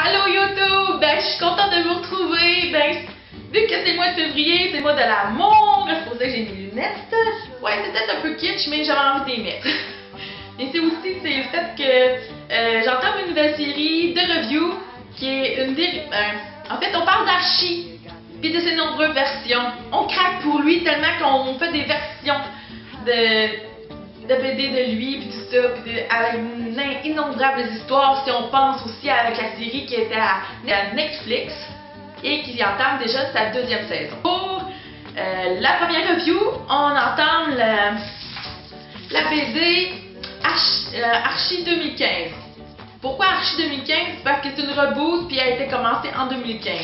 Allô YouTube! Ben, je suis contente de vous retrouver. Ben, vu que c'est le mois de février, c'est le mois de l'amour, c'est pour ça que j'ai mes lunettes. Ouais, c'est peut-être un peu kitsch, mais j'avais envie de les mettre. Et c'est aussi le fait que j'entame une nouvelle série de review qui est une des... en fait, on parle d'Archie puis de ses nombreuses versions. On craque pour lui tellement qu'on fait des versions de BD de lui, puis tout ça, puis avec innombrables histoires, si on pense aussi avec la série qui était à Netflix et qui entame déjà sa deuxième saison. Pour la première review, on entame la BD Archie 2015. Pourquoi Archie 2015? Parce que c'est une reboot puis elle a été commencée en 2015.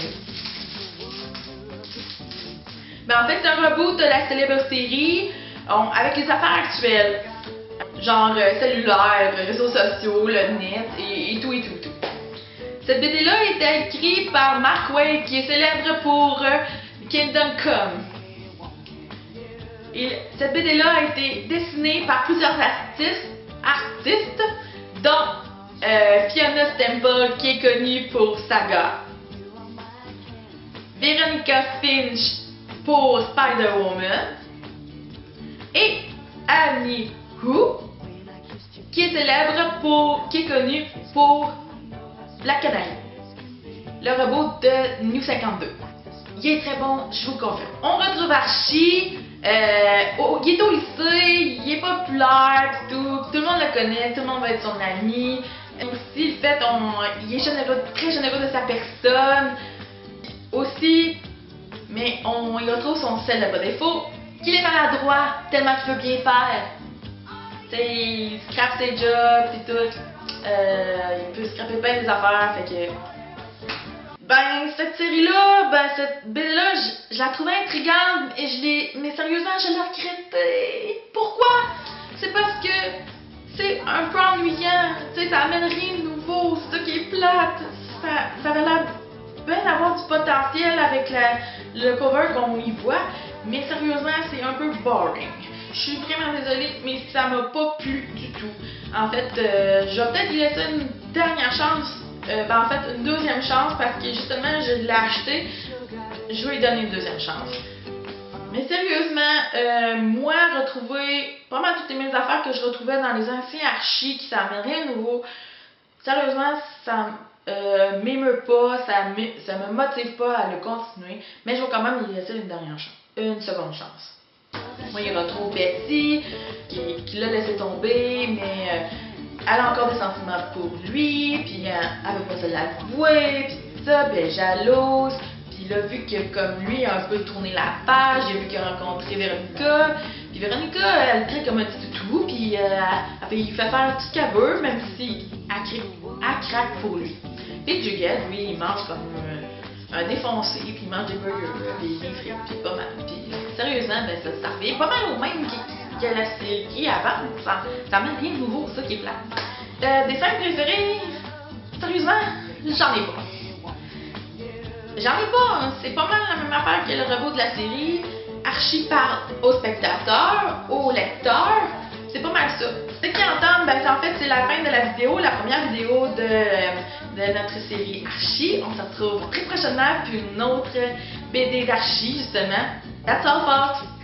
Ben, en fait, c'est un reboot de la célèbre série avec les affaires actuelles, genre cellulaire, réseaux sociaux, le net et tout. Cette BD-là a été écrite par Mark Waid, qui est célèbre pour Kingdom Come. Et cette BD-là a été dessinée par plusieurs artistes dont Fiona Staples, qui est connue pour Saga, Veronica Finch pour Spider-Woman, et Annie Hu, qui est qui est connue pour Black Canary, le robot de New 52. Il est très bon, je vous le confirme. On retrouve Archie, il est au lycée, il est populaire, tout le monde le connaît, tout le monde va être son ami. Aussi, le fait, il est généreux, très généreux de sa personne. Aussi, mais il retrouve son célèbre défaut, qu'il est maladroit tellement qu'il peut bien faire. T'sais, il scrape ses jobs et tout. Il peut scraper plein des affaires, fait que... Ben, cette série-là, cette BD-là, je la trouvais intrigante et mais sérieusement, je l'ai regrettée. Pourquoi? C'est parce que c'est un peu ennuyant. T'sais, ça amène rien de nouveau, c'est ça qui est plate. Ça avait l'air bien d'avoir du potentiel avec le cover qu'on y voit, mais sérieusement, c'est un peu boring. Je suis vraiment désolée, mais ça m'a pas plu du tout. En fait, je vais peut-être lui laisser une dernière chance, en fait une deuxième chance, parce que justement, je l'ai acheté, je vais lui donner une deuxième chance. Mais sérieusement, moi, retrouver pas mal toutes mes affaires que je retrouvais dans les anciens Archie, qui ça m'amène rien de nouveau, sérieusement, ça m'émeut pas, ça me motive pas à le continuer, mais je vais quand même lui laisser une seconde chance. Moi, il retrouve Betty, qui l'a laissé tomber, mais elle a encore des sentiments pour lui, puis elle veut pas se l'avouer, puis tout ça, puis elle est jalouse. Puis là, vu que comme lui a un peu tourné la page, il a vu qu'il a rencontré Véronica, puis Véronica, elle le traite comme un petit toutou, puis il fait faire tout ce qu'elle veut, même si elle craque pour lui. Puis Jughead, lui, il mange comme un défoncé, puis il mange des burgers, puis des frites, puis pas mal. Puis sérieusement, ça revient pas mal au même que la série avant. Ça met rien de nouveau, ça qui est plate. Des scènes préférées, sérieusement, j'en ai pas. C'est pas mal la même affaire que le robot de la série. Archie parle au spectateur, au lecteur. C'est pas mal ça. Ce qu'ils entendent, en fait, c'est la fin de la vidéo, la première vidéo de notre série Archie. On se retrouve très prochainement pour une autre BD d'Archie, justement. That's all, folks!